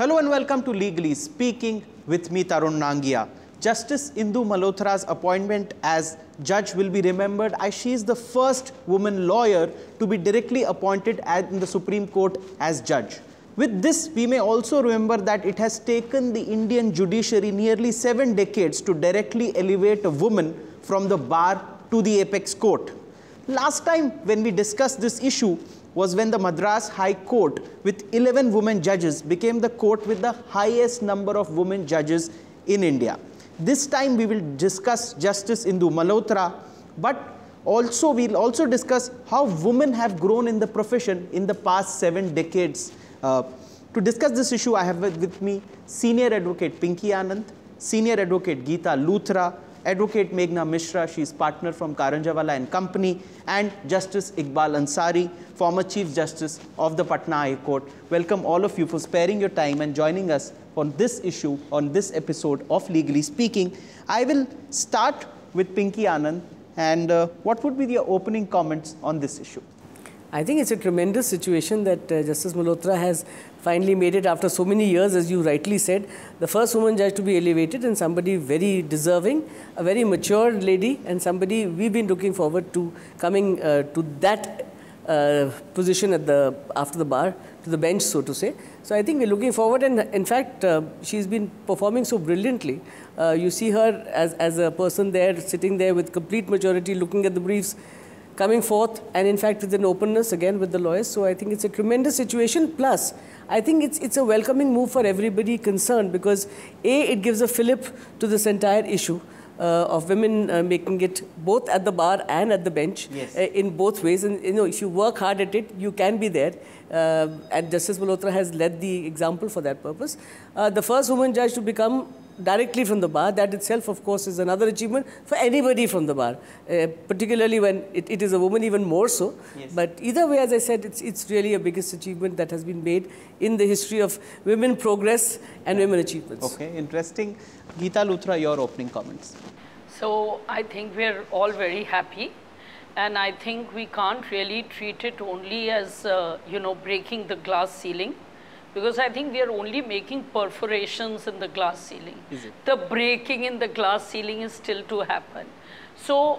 Hello and welcome to Legally Speaking with me, Tarun Nangia. Justice Indu Malhotra's appointment as judge will be remembered as she is the first woman lawyer to be directly appointed in the Supreme Court as judge. With this, we may also remember that it has taken the Indian judiciary nearly 7 decades to directly elevate a woman from the bar to the apex court. Last time when we discussed this issue was when the Madras High Court with 11 women judges became the court with the highest number of women judges in India. This time we will discuss Justice Indu Malhotra, but we'll also discuss how women have grown in the profession in the past 7 decades. To discuss this issue, I have with me Senior Advocate Pinky Anand, Senior Advocate Geeta Luthra, Advocate Meghna Mishra, she is partner from Karanjawala and Company, and Justice Iqbal Ansari, former Chief Justice of the Patna High Court. Welcome all of you for sparing your time and joining us on this issue, on this episode of Legally Speaking. I will start with Pinky Anand, and what would be your opening comments on this issue? I think it's a tremendous situation that Justice Malhotra has finally made it after so many years, as you rightly said, the first woman judge to be elevated, and somebody very deserving, a very mature lady, and somebody we've been looking forward to coming to that position after the bar, to the bench, so to say. So I think we're looking forward, and in fact, she's been performing so brilliantly. You see her as a person there, sitting there with complete maturity, looking at the briefs, coming forth, and in fact with an openness again with the lawyers. So I think it's a tremendous situation. Plus, I think it's a welcoming move for everybody concerned, because A, it gives a fillip to this entire issue of women making it both at the bar and at the bench, yes, in both ways. And if you work hard at it, you can be there. And Justice Malhotra has led the example for that purpose. The first woman judge to become directly from the bar, that itself, of course, is another achievement for anybody from the bar, particularly when it is a woman, even more so. Yes. But either way, as I said, it's really a biggest achievement that has been made in the history of women progress and women achievements. Okay, interesting. Geeta Luthra, your opening comments. So I think we're all very happy, and I think we can't really treat it only as, breaking the glass ceiling, because I think we are only making perforations in the glass ceiling. The breaking in the glass ceiling is still to happen. So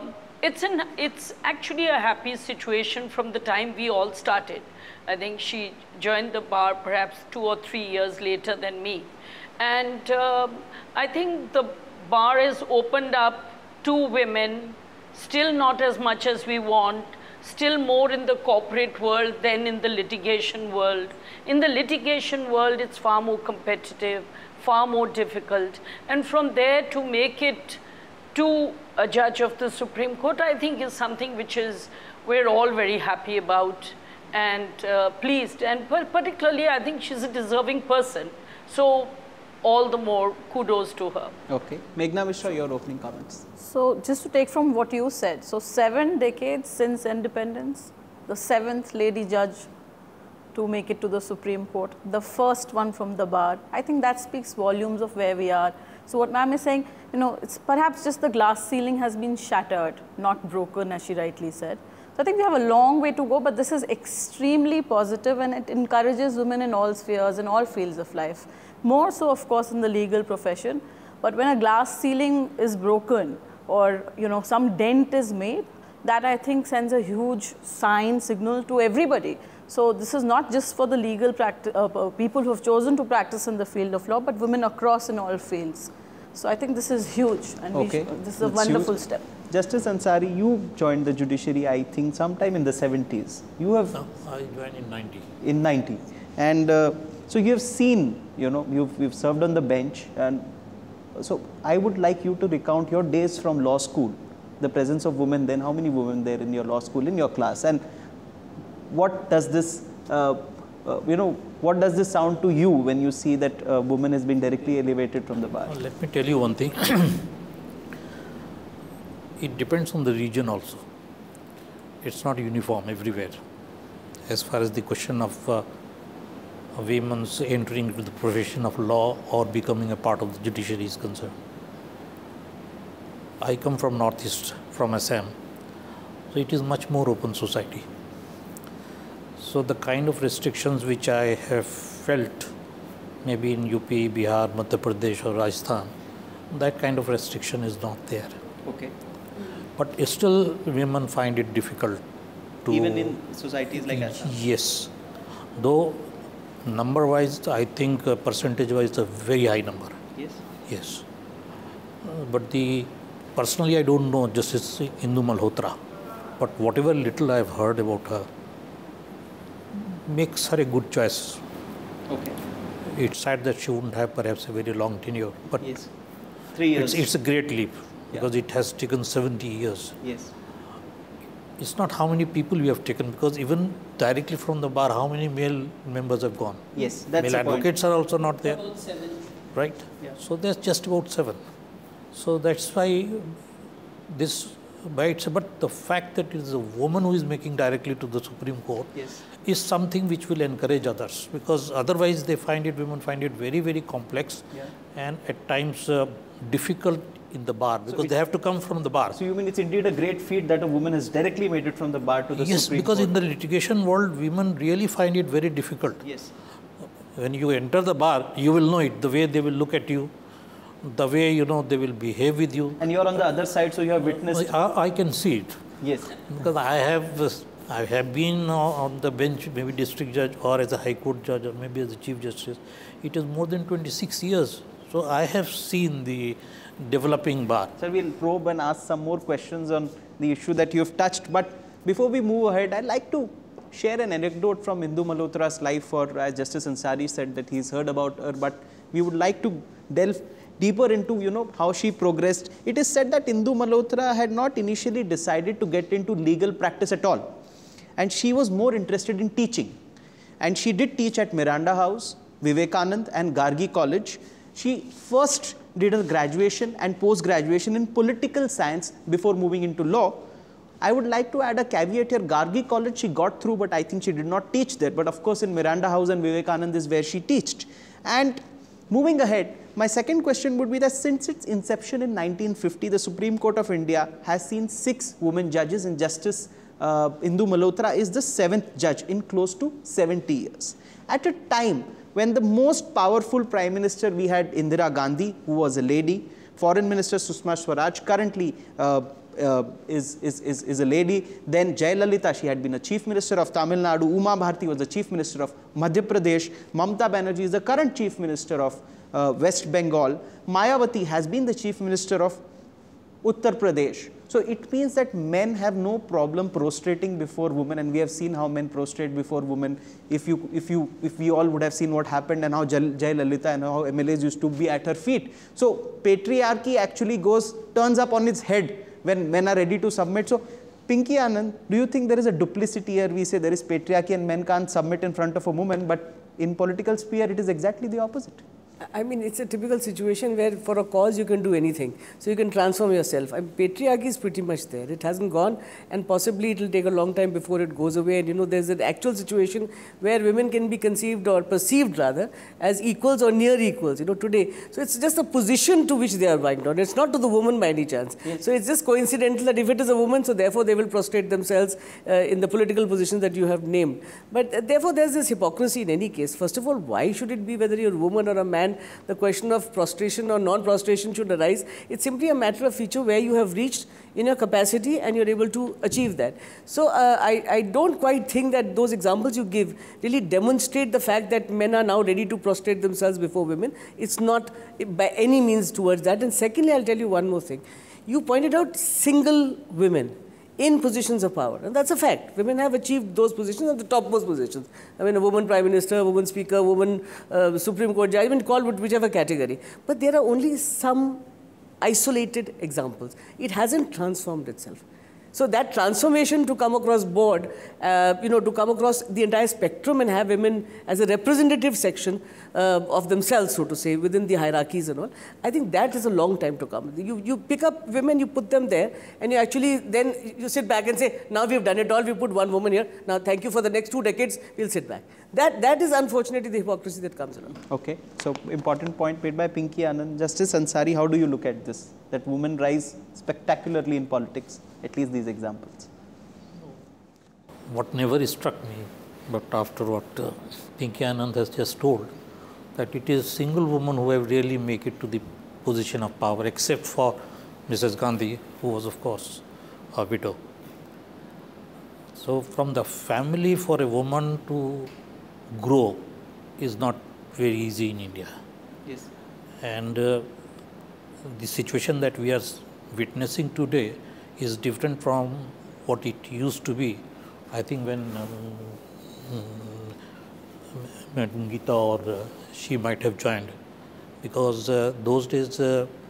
it's actually a happy situation from the time we all started. I think she joined the bar perhaps 2 or 3 years later than me. And I think the bar has opened up to women, still not as much as we want, still more in the corporate world than in the litigation world. In the litigation world, it's far more competitive, far more difficult. And from there to make it to a judge of the Supreme Court, I think is something which we're all very happy about and pleased. And particularly, I think she's a deserving person. So all the more kudos to her. Okay. Meghna Mishra, your opening comments. So just to take from what you said, so 7 decades since independence, the 7th lady judge to make it to the Supreme Court, the first one from the bar. I think that speaks volumes of where we are. So what ma'am is saying, it's perhaps just the glass ceiling has been shattered, not broken, as she rightly said. So I think we have a long way to go, but this is extremely positive, and it encourages women in all spheres, in all fields of life. More so, of course, in the legal profession. But when a glass ceiling is broken, or some dent is made, that I think sends a huge signal to everybody. So this is not just for the legal people who have chosen to practice in the field of law, but women across in all fields. So I think this is huge, and this is a wonderful step. Justice Ansari, you joined the judiciary, I think, sometime in the 70s. You have... No, I joined in 90. In 90. And so you have seen, you've served on the bench, and so I would like you to recount your days from law school, the presence of women then, how many women there in your law school, in your class, and what does this, what does this sound to you when you see that a woman has been directly elevated from the bar? Well, let me tell you one thing. It depends on the region also. It's not uniform everywhere. As far as the question of women's entering into the profession of law or becoming a part of the judiciary is concerned. I come from Northeast, from Assam, so it is much more open society. So the kind of restrictions which I have felt maybe in UP, Bihar, Madhya Pradesh or Rajasthan, that kind of restriction is not there. Okay. But still women find it difficult to... Even in societies like Assam? Yes. Though number-wise, I think percentage-wise, it's a very high number. Yes. Yes. But personally, I don't know Justice Indu Malhotra. But whatever little I've heard about her makes her a good choice. Okay. It's sad that she wouldn't have perhaps a very long tenure. But yes. 3 years. It's a great leap because it has taken 70 years. Yes. It's not how many people we have taken, because even directly from the bar, how many male members have gone? Yes, that's male the point. advocates are also not there. About 7. Right? Yeah. So there's just about 7. So that's why this, but the fact that it is a woman who is making directly to the Supreme Court yes. is something which will encourage others, because otherwise women find it very, very complex and at times difficult in the bar, because they have to come from the bar. So you mean it's indeed a great feat that a woman has directly made it from the bar to the Supreme Court? Yes, because in the litigation world, women really find it very difficult. Yes. When you enter the bar, you will know it, the way they will look at you, the way, they will behave with you. And you're on the other side, so you have witnessed... I can see it. Yes. Because I have been on the bench, maybe district judge or as a high court judge or maybe as a chief justice. It is more than 26 years. So I have seen the developing bar. Sir, we'll probe and ask some more questions on the issue that you have touched. But before we move ahead, I'd like to share an anecdote from Indu Malhotra's life, or as Justice Ansari said that he's heard about her, but we would like to delve deeper into, how she progressed. It is said that Indu Malhotra had not initially decided to get into legal practice at all. And she was more interested in teaching. And she did teach at Miranda House, Vivekanand and Gargi College. She first did her graduation and post-graduation in political science before moving into law. I would like to add a caveat here. Gargi College she got through, but I think she did not teach there. But of course in Miranda House and Vivekanand is where she taught. And moving ahead, my second question would be that since its inception in 1950, the Supreme Court of India has seen 6 women judges, and Justice Indu Malhotra is the 7th judge in close to 70 years. At a time when the most powerful Prime Minister we had Indira Gandhi, who was a lady, Foreign Minister Sushma Swaraj currently is a lady, then Jayalalitha, she had been a Chief Minister of Tamil Nadu, Uma Bharti was the Chief Minister of Madhya Pradesh, Mamata Banerjee is the current Chief Minister of West Bengal, Mayawati has been the Chief Minister of Uttar Pradesh. So it means that men have no problem prostrating before women, and we have seen how men prostrate before women. If we all would have seen what happened and how Jayalalitha and how MLAs used to be at her feet. So patriarchy actually turns up on its head when men are ready to submit. So Pinky Anand, do you think there is a duplicity here? We say there is patriarchy and men can't submit in front of a woman, but in political sphere it is exactly the opposite. I mean, it's a typical situation where for a cause you can do anything. So you can transform yourself. I mean, patriarchy is pretty much there. It hasn't gone, and possibly it will take a long time before it goes away. And there's an actual situation where women can be conceived or perceived rather as equals or near equals, today. So it's just a position to which they are vying down. It's not to the woman by any chance. Yes. So it's just coincidental that if it is a woman, so therefore they will prostrate themselves in the political positions that you have named. But therefore there's this hypocrisy in any case. First of all, why should it be whether you're a woman or a man? The question of prostration or non-prostration should arise. It's simply a matter of feature where you have reached in your capacity and you're able to achieve that. So I don't quite think that those examples you give really demonstrate the fact that men are now ready to prostrate themselves before women. It's not by any means towards that. And secondly, I'll tell you one more thing. You pointed out single women in positions of power. And that's a fact. Women have achieved those positions at the topmost positions. I mean, a woman Prime Minister, a woman Speaker, a woman Supreme Court Judge, I mean, call whichever category. But there are only some isolated examples. It hasn't transformed itself. So that transformation to come across board, to come across the entire spectrum and have women as a representative section of themselves, so to say, within the hierarchies and all, I think that is a long time to come. You pick up women, you put them there, and you actually then you sit back and say, now we've done it all, we put one woman here, now thank you for the next 2 decades, we'll sit back. That is unfortunately the hypocrisy that comes along. Okay, so important point made by Pinky Anand. Justice Ansari, how do you look at this? That women rise spectacularly in politics, at least these examples. What never struck me, but after what Pinky Anand has just told, that it is single women who have really make it to the position of power, except for Mrs. Gandhi, who was of course a widow. So from the family, for a woman to grow is not very easy in India. Yes. And the situation that we are witnessing today is different from what it used to be. I think when Geeta or she might have joined, because those days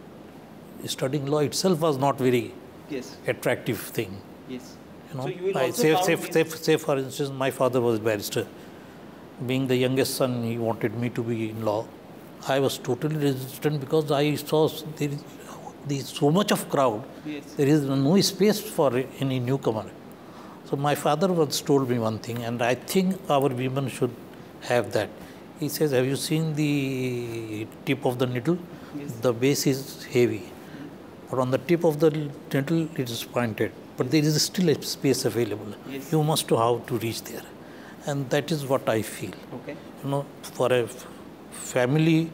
studying law itself was not very attractive thing. Yes. You know, so you will say for instance, my father was a barrister. Being the youngest son, he wanted me to be in law. I was totally resistant because I saw there is so much of crowd. Yes. There is no space for any newcomer. So my father once told me one thing, and I think our women should have that. He says, have you seen the tip of the needle? Yes. The base is heavy, but on the tip of the needle it is pointed. But there is still a space available. Yes. You must know how to reach there. And that is what I feel. Okay. You know, for a family,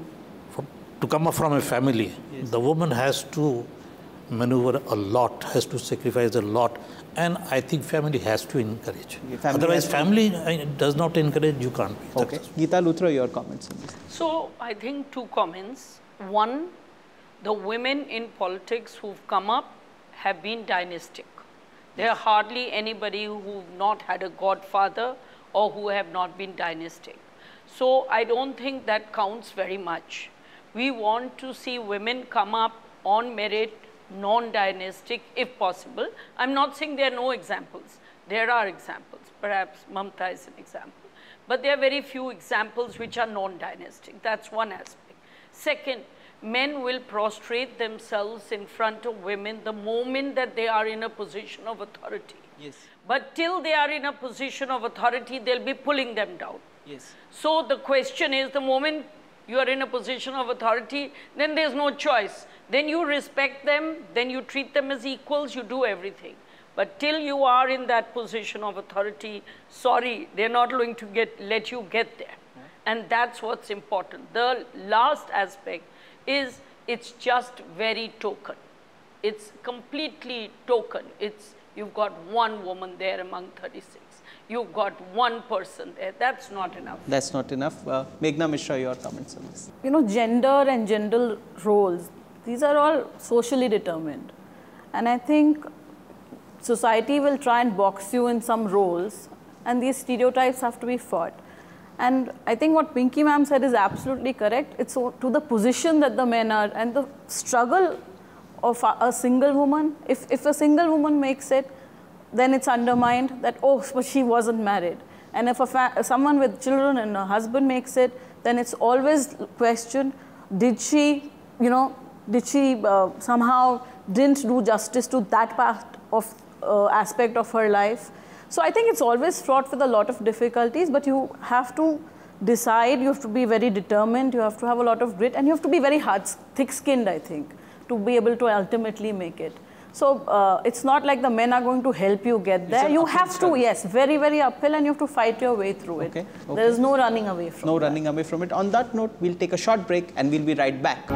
to come up from a family, Yes. the woman has to maneuver a lot, has to sacrifice a lot, and I think family has to encourage. Okay, family Otherwise, has to- family does not encourage, you can't be Okay. successful. Geeta Luthra, your comments on this. So I think two comments. One, the women in politics who've come up have been dynastic. There are hardly anybody who've not had a godfather or who have not been dynastic. So I don't think that counts very much. We want to see women come up on merit, non-dynastic if possible. I'm not saying there are no examples. There are examples. Perhaps Mamta is an example. But there are very few examples which are non-dynastic. That's one aspect. Second, men will prostrate themselves in front of women the moment that they are in a position of authority. Yes. But till they are in a position of authority, they'll be pulling them down. Yes. So the question is, the moment you are in a position of authority, then there's no choice. Then you respect them, then you treat them as equals, you do everything. But till you are in that position of authority, sorry, they're not going to let you get there. And that's what's important. The last aspect is it's just very token. It's completely token. You've got one woman there among 36. You've got one person there. That's not enough. That's not enough. Meghna Mishra, your comments on this. You know, gender and gender roles, these are all socially determined. And I think society will try and box you in some roles, and these stereotypes have to be fought. And I think what Pinky ma'am said is absolutely correct. It's to the position that the men are, and the struggle of a single woman. If a single woman makes it, then it's undermined that, oh, but she wasn't married. And if someone with children and a husband makes it, then it's always questioned, did she somehow didn't do justice to that part of aspect of her life? So I think it's always fraught with a lot of difficulties, but you have to decide, you have to be very determined, you have to have a lot of grit, and you have to be very thick-skinned, I think, to be able to ultimately make it. So it's not like the men are going to help you get there. You have to, yes, very, very uphill, and you have to fight your way through it. Okay. There is no running away from it. No running away from it. On that note, we'll take a short break and we'll be right back.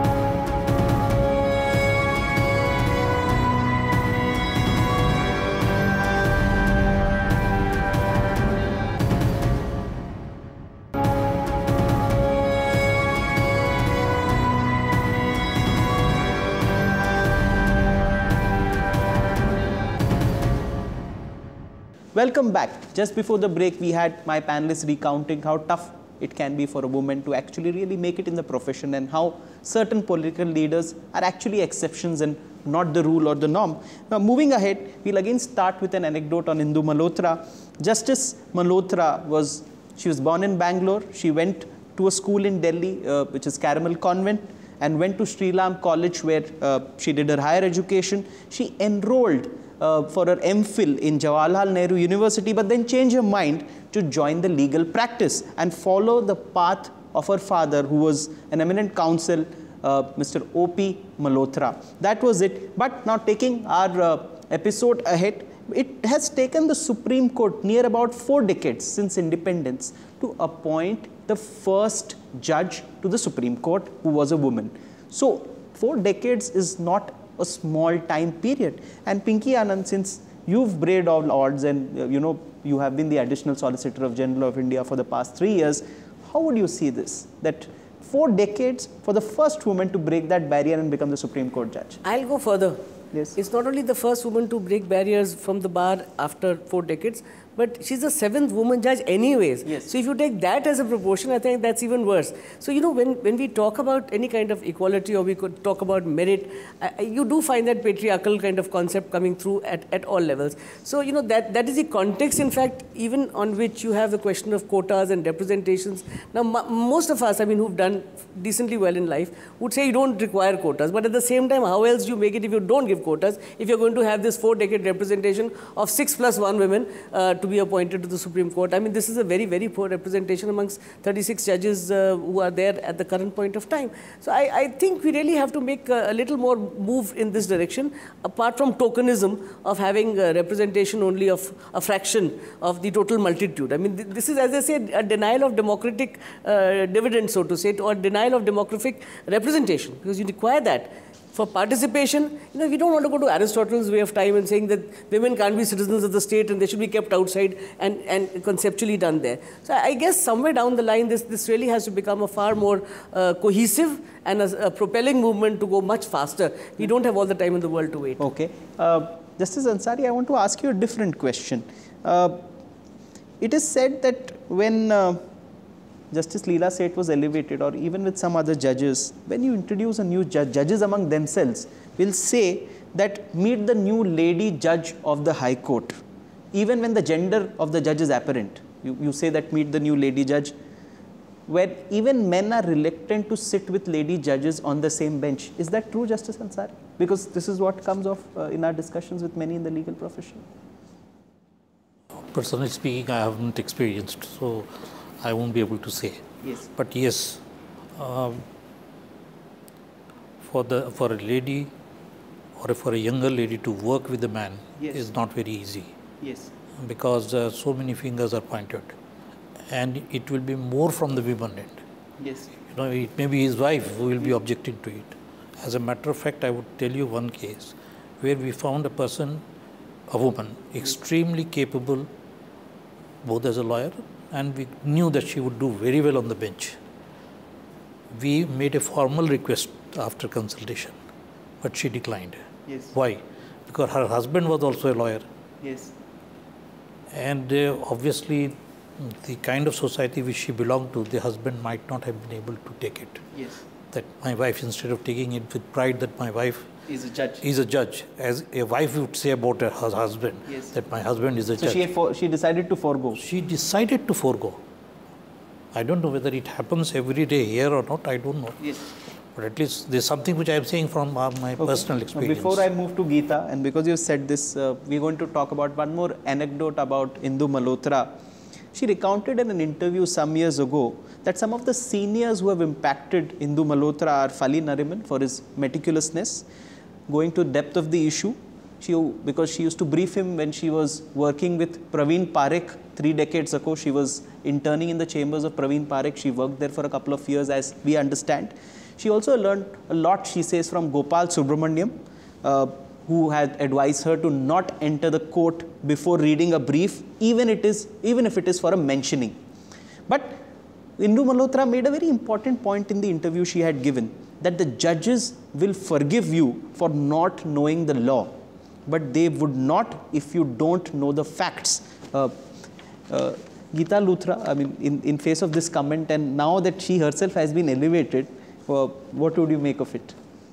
Welcome back. Just before the break, we had my panelists recounting how tough it can be for a woman to actually really make it in the profession, and how certain political leaders are actually exceptions and not the rule or the norm. Now, moving ahead, we'll again start with an anecdote on Indu Malhotra. Justice Malhotra was born in Bangalore. She went to a school in Delhi, which is Caramel Convent, and went to Sri Ram College, where she did her higher education. She enrolled for her MPhil in Jawaharlal Nehru University, but then changed her mind to join the legal practice and follow the path of her father, who was an eminent counsel, Mr. O.P. Malhotra. That was it. But now, taking our episode ahead, It has taken the Supreme Court near about 4 decades since independence to appoint the first judge to the Supreme Court who was a woman. So 4 decades is not a small time period. And Pinky Anand, since you've braved all odds and you have been the Additional Solicitor General of India for the past 3 years, how would you see this? That 4 decades for the first woman to break that barrier and become the Supreme Court judge? I'll go further. Yes. It's not only the first woman to break barriers from the bar after 4 decades, but she's the 7th woman judge anyways. Yes. So if you take that as a proportion, I think that's even worse. So, when we talk about any kind of equality, or we could talk about merit, you do find that patriarchal kind of concept coming through at all levels. So, that is the context, in fact, even on which you have the question of quotas and representations. Now, most of us, who've done decently well in life, would say you don't require quotas. But at the same time, how else do you make it if you don't give quotas? If you're going to have this 4-decade representation of 6 + 1 women to be appointed to the Supreme Court. This is a very, very poor representation amongst 36 judges who are there at the current point of time. So I think we really have to make a little more move in this direction, apart from tokenism of having representation only of a fraction of the total multitude. This is, as I said, a denial of democratic dividend, so to say, or denial of demographic representation, because you require that. For participation, we don't want to go to Aristotle's way of time and saying that women can't be citizens of the state and they should be kept outside and conceptually done there. So I guess somewhere down the line, this really has to become a far more cohesive and a propelling movement to go much faster. We don't have all the time in the world to wait. Okay. Justice Ansari, I want to ask you a different question. It is said that when Justice Leela Seth was elevated, or even with some other judges, when you introduce a new judge, judges among themselves will say that meet the new lady judge of the High Court, even when the gender of the judge is apparent. You say that meet the new lady judge, where even men are reluctant to sit with lady judges on the same bench. Is that true, Justice Ansari? Because this is what comes off in our discussions with many in the legal profession. Personally speaking, I haven't experienced, so I won't be able to say. Yes. But yes, for a lady or for a younger lady to work with a man is not very easy. Yes. Because so many fingers are pointed, and it will be more from the women end. Yes. It may be his wife who will be objecting to it. As a matter of fact, I would tell you one case where we found a woman, extremely capable, both as a lawyer, and we knew that she would do very well on the bench. We made a formal request after consultation, but she declined. Yes. Why? Because her husband was also a lawyer. Yes. And obviously, the kind of society which she belonged to, the husband might not have been able to take it. Yes. That my wife, instead of taking it with pride that my wife is a judge, as a wife would say about her husband, that my husband is a judge. So she decided to forego. She decided to forego. I don't know whether it happens every day here or not, I don't know. Yes. But at least there's something which I'm saying from my personal experience. Before I move to Geeta, and because you said this, we're going to talk about one more anecdote about Indu Malhotra. She recounted in an interview some years ago that some of the seniors who have impacted Indu Malhotra are Fali Nariman for his meticulousness, going to depth of the issue, because she used to brief him when she was working with Praveen Parekh 3 decades ago. She was interning in the chambers of Praveen Parekh. She worked there for a couple of years, as we understand. She also learned a lot, she says, from Gopal Subramaniam, who had advised her to not enter the court before reading a brief, even if it is for a mentioning. But Indu Malhotra made a very important point in the interview she had given, that the judges will forgive you for not knowing the law, but they would not if you don't know the facts. Geeta Luthra, in face of this comment, and now that she herself has been elevated, what would you make of it?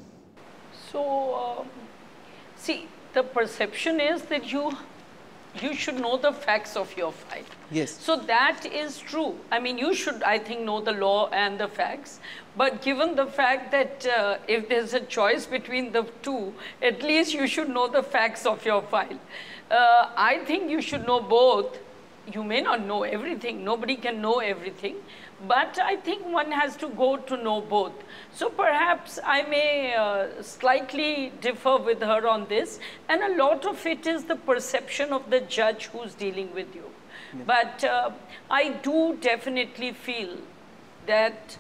So, see, the perception is that you should know the facts of your file. Yes. So that is true. You should, I think, know the law and the facts. But given the fact that if there's a choice between the two, at least you should know the facts of your file. I think you should know both, you may not know everything, nobody can know everything, but I think one has to go to know both. So perhaps I may slightly differ with her on this, and a lot of it is the perception of the judge who's dealing with you. Yeah. But I do definitely feel that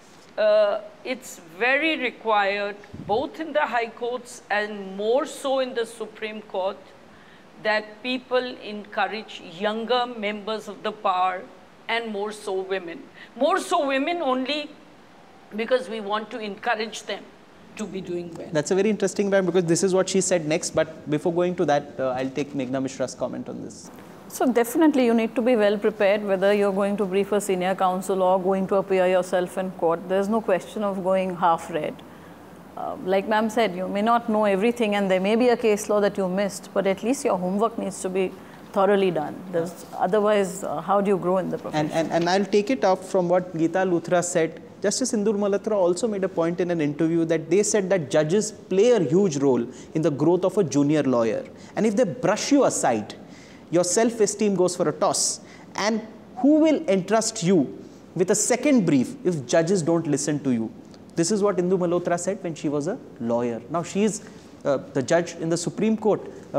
it's very required, both in the high courts and more so in the Supreme Court, that people encourage younger members of the bar and more so women. More so women only because we want to encourage them to be doing well. That's a very interesting point, because this is what she said next. But before going to that, I'll take Meghna Mishra's comment on this. So definitely you need to be well prepared, whether you're going to brief a senior counsel or going to appear yourself in court. There's no question of going half-read. Like ma'am said, you may not know everything and there may be a case law that you missed, but at least your homework needs to be thoroughly done. Otherwise, how do you grow in the profession? And I'll take it up from what Geeta Luthra said. Justice Indu Malhotra also made a point in an interview that they said that judges play a huge role in the growth of a junior lawyer. And if they brush you aside, your self-esteem goes for a toss. And who will entrust you with a second brief if judges don't listen to you? This is what Indu Malhotra said when she was a lawyer. Now she is the judge in the Supreme Court.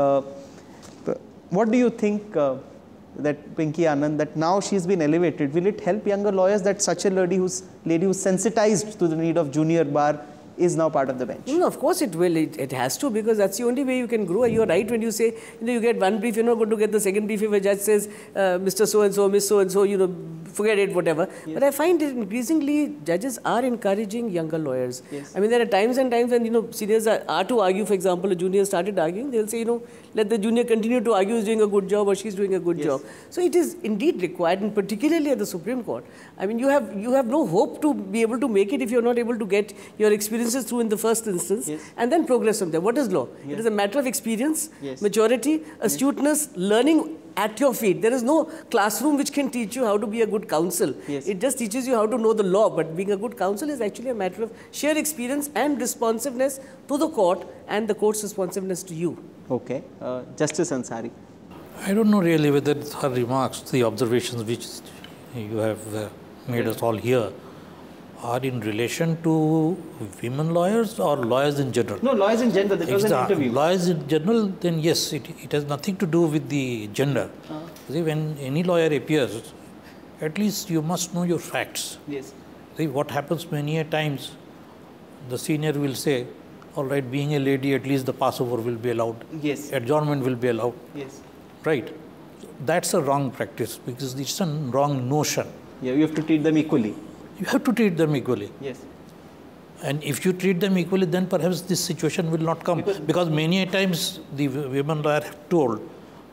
What do you think that Pinky Anand, that now she's been elevated, will it help younger lawyers that such a lady who's sensitized to the need of junior bar is now part of the bench? No, of course it will. It has to, because that's the only way you can grow. You're right when you say, you get one brief, you're not going to get the second brief if a judge says, Mr. So-and-so, Miss So-and-so, forget it, whatever. Yes. But I find it increasingly, judges are encouraging younger lawyers. Yes. I mean, there are times and times when, seniors are to argue, for example, a junior started arguing, they'll say, let the junior continue to argue, he's doing a good job or she's doing a good job. So it is indeed required, and particularly at the Supreme Court. I mean, you have no hope to be able to make it if you're not able to get your experiences through in the first instance, and then progress from there. What is law? It is a matter of experience, maturity, astuteness, learning at your feet. There is no classroom which can teach you how to be a good counsel. It just teaches you how to know the law, but being a good counsel is actually a matter of sheer experience and responsiveness to the court and the court's responsiveness to you. Okay. Justice Ansari. I don't know really whether her remarks, the observations which you have made us all hear, are in relation to women lawyers or lawyers in general? No, lawyers in general. That was an interview. Lawyers in general, then yes, it has nothing to do with the gender. See, when any lawyer appears, at least you must know your facts. Yes. See, what happens many a times, the senior will say, all right, being a lady, at least the passover will be allowed. Yes. Adjournment will be allowed. Yes. Right. That's a wrong practice, because it's a wrong notion. Yeah, you have to treat them equally. You have to treat them equally. Yes. And if you treat them equally, then perhaps this situation will not come. Because many a times the women lawyer have told,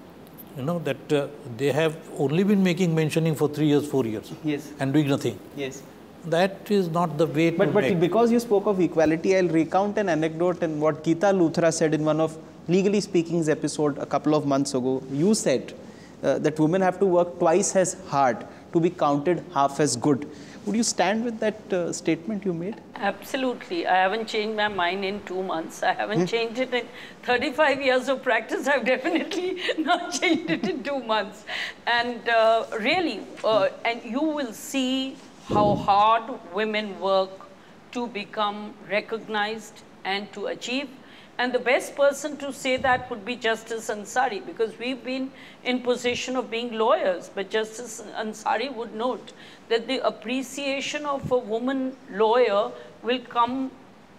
that they have only been mentioning for 3 years, 4 years. Yes. And doing nothing. Yes. That is not the way to But because you spoke of equality, I'll recount an anecdote and what Geeta Luthra said in one of Legally Speaking's episode a couple of months ago. You said that women have to work twice as hard to be counted half as good. Would you stand with that statement you made? Absolutely. I haven't changed my mind in 2 months. I haven't changed it in 35 years of practice. I've definitely not changed it in 2 months. And really, and you will see how hard women work to become recognized and to achieve. And the best person to say that would be Justice Ansari, because we've been in position of being lawyers. But Justice Ansari would note that the appreciation of a woman lawyer will come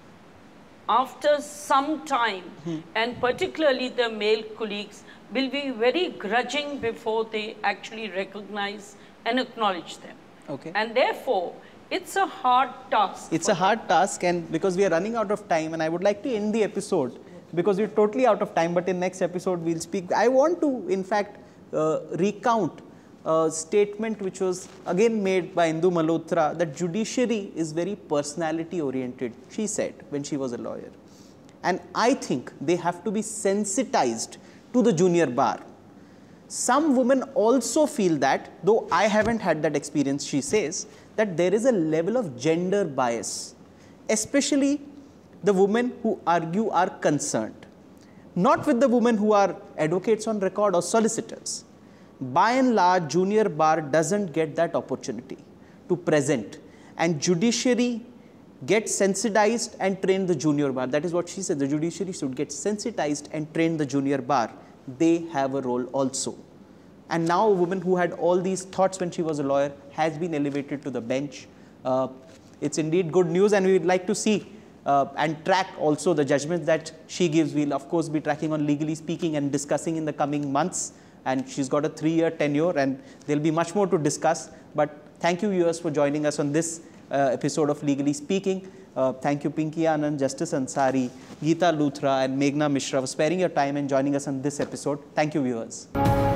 after some time, and particularly the male colleagues will be very grudging before they actually recognize and acknowledge them. Okay. And therefore, it's a hard task. It's a hard task, and because we are running out of time, and I would like to end the episode because we're totally out of time, but in next episode we'll speak. I want to, in fact, recount a statement which was again made by Indu Malhotra, that judiciary is very personality oriented, she said when she was a lawyer. And I think they have to be sensitized to the junior bar. Some women also feel that, though I haven't had that experience, she says, that there is a level of gender bias, especially the women who argue are concerned. Not with the women who are advocates on record or solicitors, by and large, junior bar doesn't get that opportunity to present. And judiciary gets sensitized and train the junior bar. That is what she said. The judiciary should get sensitized and train the junior bar. They have a role also. And now a woman who had all these thoughts when she was a lawyer has been elevated to the bench. It's indeed good news, and we would like to see and track also the judgments that she gives. We'll of course be tracking on Legally Speaking and discussing in the coming months. And she's got a 3-year tenure, and there'll be much more to discuss. But thank you, viewers, for joining us on this episode of Legally Speaking. Thank you, Pinky Anand, Justice Ansari, Geeta Luthra, and Meghna Mishra for sparing your time and joining us on this episode. Thank you, viewers.